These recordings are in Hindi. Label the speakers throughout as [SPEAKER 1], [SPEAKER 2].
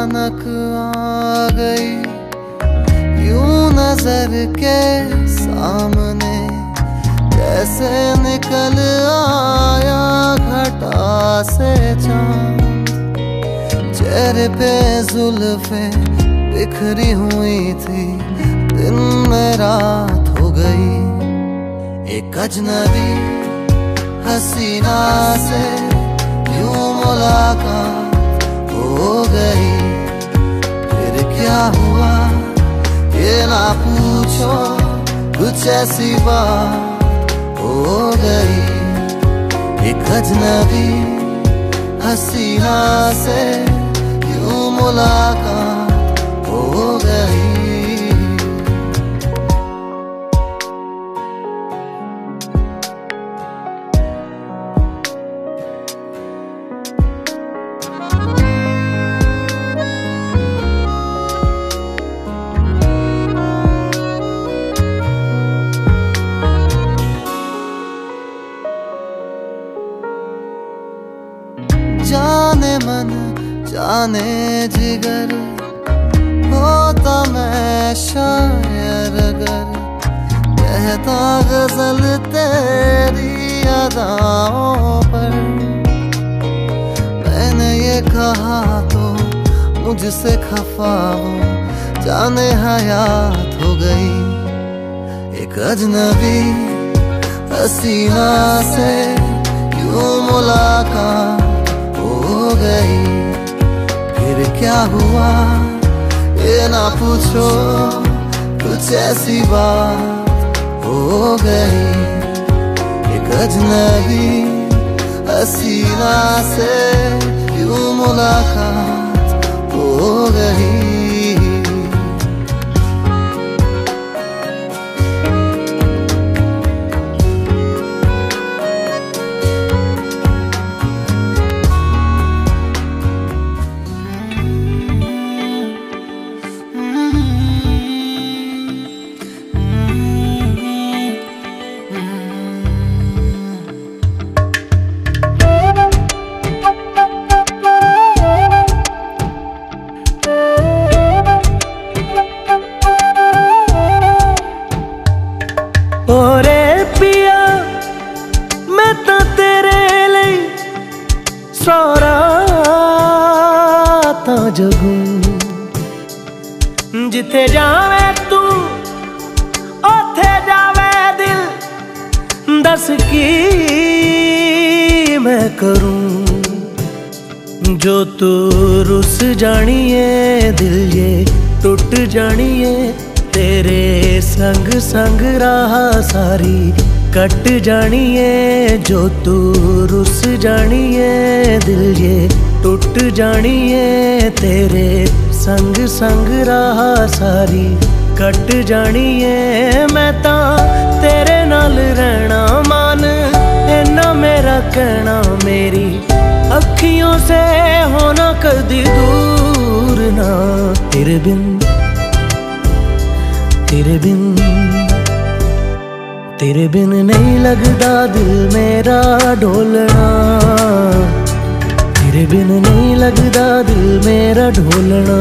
[SPEAKER 1] अचानक आ गई यूं नजर के सामने, जैसे निकल आया घटा से चाँद। चेहरे पे जुल्फे बिखरी हुई थी, दिन में रात हो गई। एक अजनबी हसीना से यूं मुलाकात हो गई। फिर क्या हुआ ये ना पूछो, कुछ ऐसी बात हो गई। एक अजनबी हसीना से यूं मुलाकात हो गई। जाने मन जाने जिगर होता मैं शायर अगर, कहता गजल तेरी अदाओं पर। मैंने ये कहा तो मुझसे खफा हो, जाने हयात हो गई। एक अजनबी हसीना से यूं मुलाकात हो गई। फिर क्या हुआ ये ना पूछो, कुछ ऐसी बात हो गई। एक अजनबी हसीना से यूं मुलाकात हो गई।
[SPEAKER 2] ओरे पिया मैं तो तेरे लिए सारा ता जगूं, जिथे जावे तू ओथे जावे दिल। दस की मैं करूं, जो तू रुस जानिए दिल ये टूट जानिए। तेरे संग संग राह सारी कट जानिए, जो तू रुस जानिए दिल ये टूट जानिए। तेरे संग संग राह सारी कट जानिए। मैं तां तेरे नाल रहना मान, इन्ना मेरा कहना। मेरी अखियों से होना कदी दूर ना, तेरे बिन तेरे बिन तेरे बिन नहीं लगदा दिल मेरा ढोलना। तेरे बिन नहीं लगदा दिल मेरा ढोलना।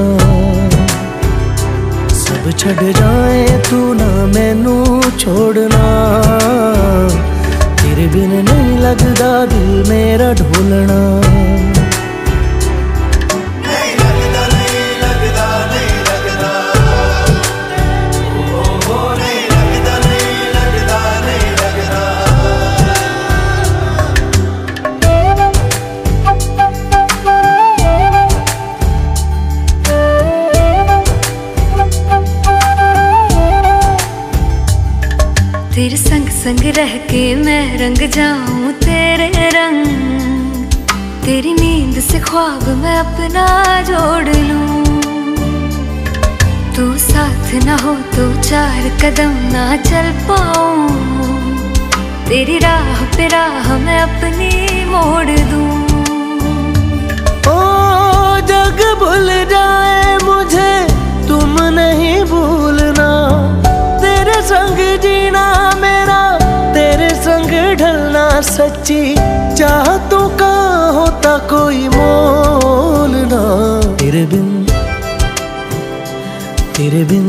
[SPEAKER 2] सब छड़ जाए तू ना मैनू छोड़ना। तेरे बिन नहीं लगदा दिल मेरा ढोलना।
[SPEAKER 3] तेरे संग संग रह के मैं रंग जाऊं तेरे रंग। तेरी नींद से ख्वाब मैं अपना जोड़ लूं। तू साथ ना हो तो चार कदम ना चल पाऊं। तेरी राह पे राह मैं अपनी मोड़ दूं।
[SPEAKER 2] ओ जग भूल जाए मुझे तुम नहीं भूलना। तेरे संग जीना मेरा, तेरे संग ढलना सच्ची चाहतों का होता कोई मोल ना। तेरे बिन तेरे बिन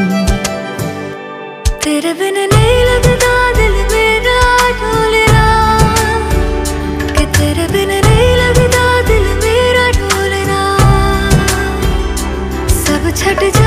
[SPEAKER 3] नहीं लगता दिल मेरा ढोलना, कि तेरे बिन नहीं लगता दिल मेरा ढोलना। सब छट जा